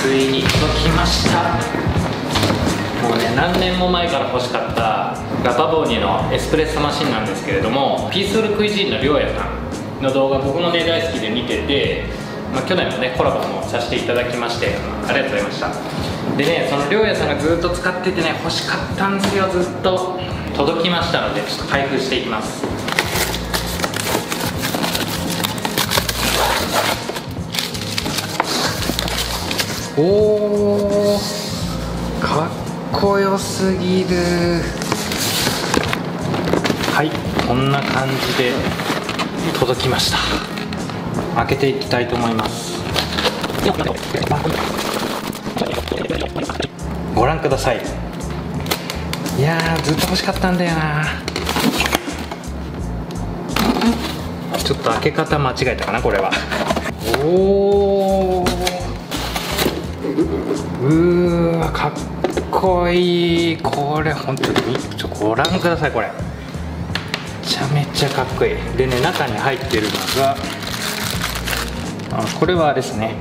ついに届きました。もうね、何年も前から欲しかったガパボーニのエスプレッソマシンなんですけれども、ピースフルクイジーンのりょうやさんの動画、僕もね大好きで見てて、去年もねコラボもさせていただきまして、ありがとうございました。でね、そのりょうやさんがずっと使っててね、欲しかったんですよ。ずっと届きましたので、ちょっと開封していきます。おー、かっこよすぎる。はい、こんな感じで届きました。開けていきたいと思います。ご覧ください。いやー、ずっと欲しかったんだよな。ちょっと開け方間違えたかな、これは。おー、うーわ、かっこいい。これ本当にご覧ください。これめちゃめちゃかっこいい。でね、中に入ってるのが、これはですね、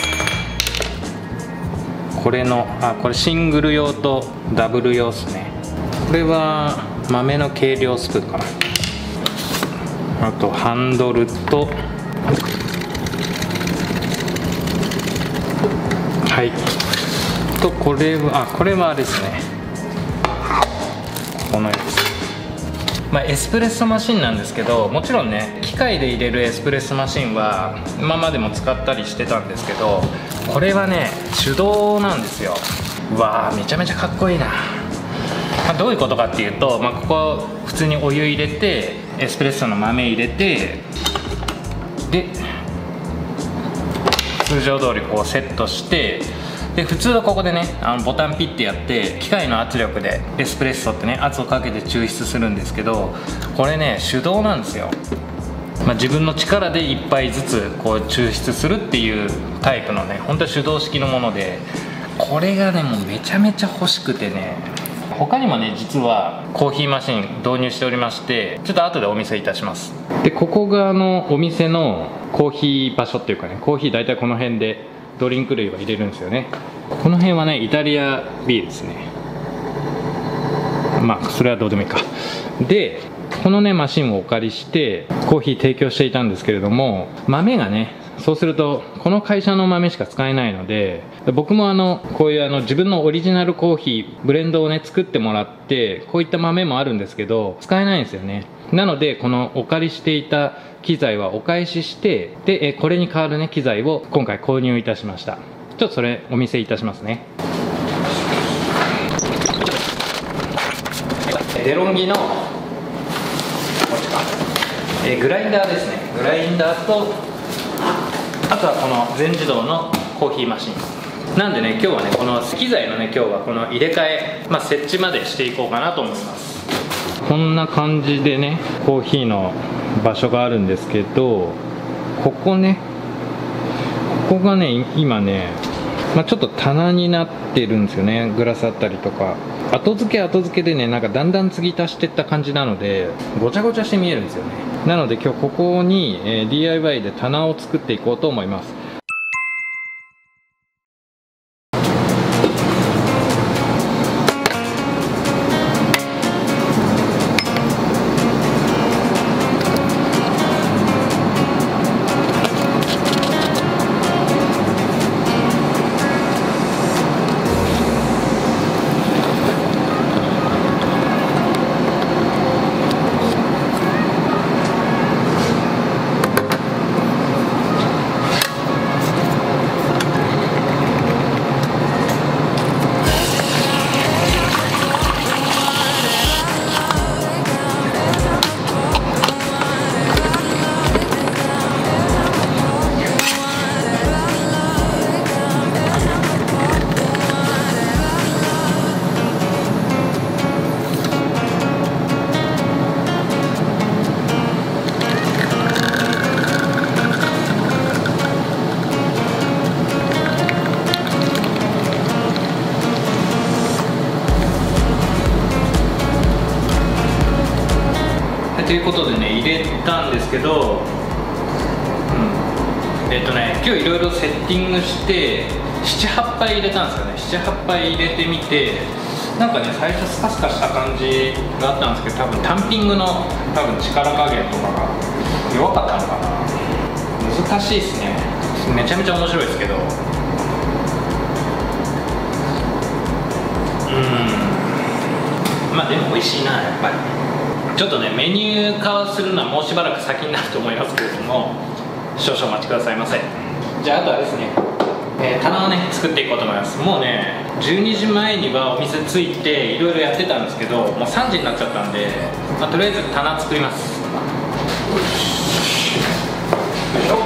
これシングル用とダブル用ですね。これは豆の計量スプーンかな。あとハンドルと、はいと、これはですね、このやつ。エスプレッソマシンなんですけど、もちろんね機械で入れるエスプレッソマシンは今までも使ったりしてたんですけど、これはね手動なんですよ。うわー、めちゃめちゃかっこいいな。どういうことかっていうと、ここ普通にお湯入れて、エスプレッソの豆入れて、で通常通りこうセットして、で普通はここでねボタンピッてやって機械の圧力でエスプレッソってね圧をかけて抽出するんですけど、これね手動なんですよ。自分の力で1杯ずつこう抽出するっていうタイプのね、本当は手動式のもので、これがねもうめちゃめちゃ欲しくてね。他にもね実はコーヒーマシン導入しておりまして、ちょっと後でお見せいたします。でここがお店のコーヒー場所っていうかね、コーヒー大体この辺でドリンク類は入れるんですよね。この辺はねイタリアビールですね。それはどうでもいいか。でこのねマシンをお借りしてコーヒー提供していたんですけれども、豆がね、そうするとこの会社の豆しか使えないので、僕もこういう自分のオリジナルコーヒーブレンドをね作ってもらって、こういった豆もあるんですけど使えないんですよね。なのでこのお借りしていた機材はお返しして、でこれに代わるね機材を今回購入いたしました。ちょっとそれお見せいたしますね。デロンギのグラインダーですね。グラインダーと、あとはこの全自動のコーヒーマシンなんでね、今日はねこの機材のね今日はこの入れ替え、設置までしていこうかなと思います。こんな感じでねコーヒーの場所があるんですけど、ここがね今ね、ちょっと棚になってるんですよね。グラスあったりとか、後付けでねだんだん継ぎ足していった感じなのでごちゃごちゃして見えるんですよね。なので今日ここに、DIY で棚を作っていこうと思います。ということでね入れたんですけど、 今日いろいろセッティングして78杯入れたんですよね。78杯入れてみて、なんかね最初スカスカした感じがあったんですけど、多分タンピングの力加減とかが弱かったのかな。難しいですね。めちゃめちゃ面白いですけど、まあでも美味しいな、やっぱり。ちょっとねメニュー化するのはもうしばらく先になると思いますけれども、少々お待ちくださいませ。じゃああとはですね、棚をね作っていこうと思います。もうね12時前にはお店着いていろいろやってたんですけど、もう3時になっちゃったんで、とりあえず棚作ります。よいしょ。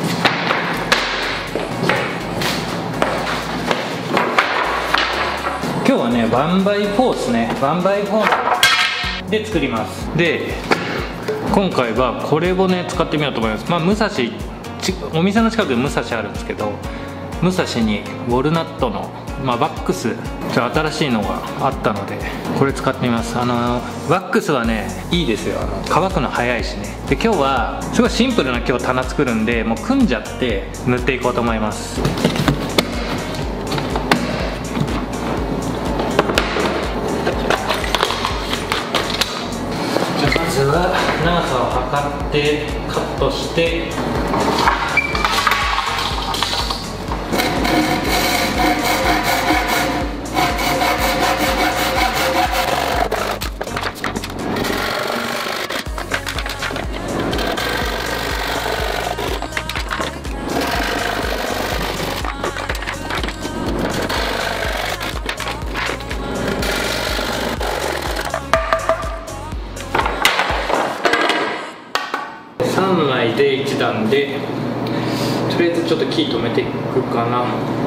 今日はね1x4ですね。1x4で作ります。で今回はこれをね使ってみようと思います。武蔵、お店の近くで武蔵あるんですけど、武蔵にウォルナットの、ワックス新しいのがあったのでこれ使ってみます。ワックスはねいいですよ。乾くの早いしね。で今日はすごいシンプルな棚作るんで、もう組んじゃって塗っていこうと思います。まずは長さを測ってカットして、3枚で1段で、とりあえずちょっとキー止めていくかな。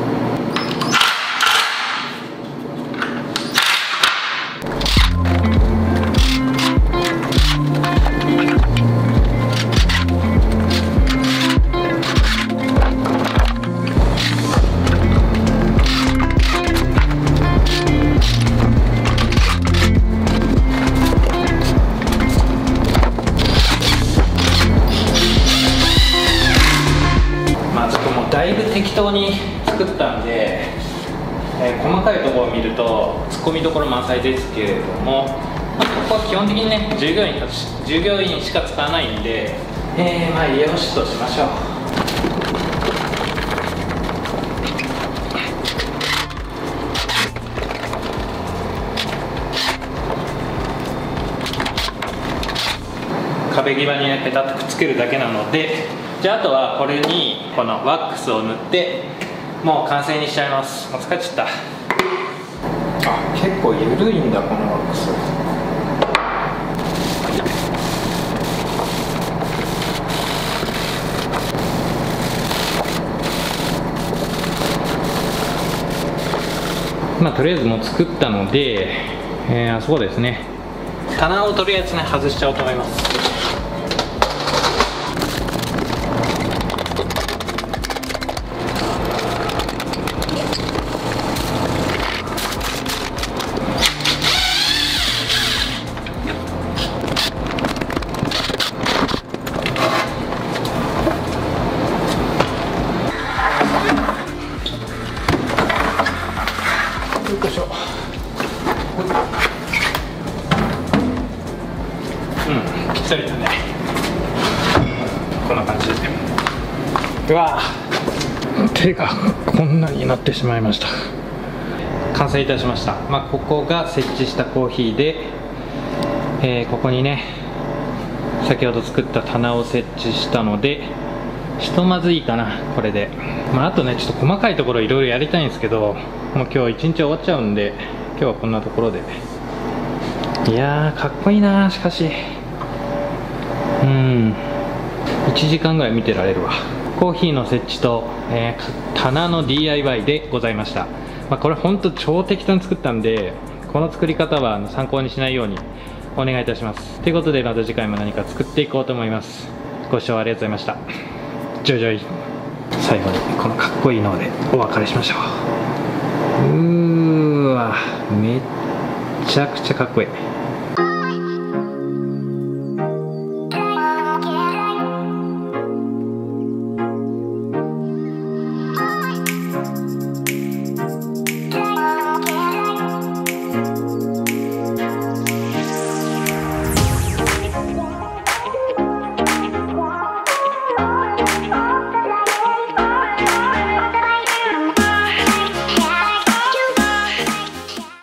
だいぶ適当に作ったんで、細かいところを見るとツッコミどころ満載ですけれども、ここは基本的にね従業員しか使わないんで、よしとしましょう。壁際にねペタッとくっつけるだけなので、じゃああとはこれにこのワックスを塗ってもう完成にしちゃいます。もう疲れちゃった。結構緩いんだこのワックス。とりあえずもう作ったので、あそこですね、棚をとりあえずね外しちゃおうと思います。よいしょ。ぴったりだね。こんな感じで。うわ手がこんなになってしまいました。完成いたしました。ここが設置したコーヒーで、ここにね先ほど作った棚を設置したので、ひとまずいいかなこれで。あとねちょっと細かいところいろいろやりたいんですけど、もう今日一日終わっちゃうんで、今日はこんなところで。いやーかっこいいな。しかし1時間ぐらい見てられるわ。コーヒーの設置と、棚の DIY でございました。これほんと超適当に作ったんで、この作り方は参考にしないようにお願いいたします。ということでまた次回も何か作っていこうと思います。ご視聴ありがとうございました。ジョイジョイ。最後にこのかっこいいのでお別れしましょう。めっちゃくちゃかっこいい。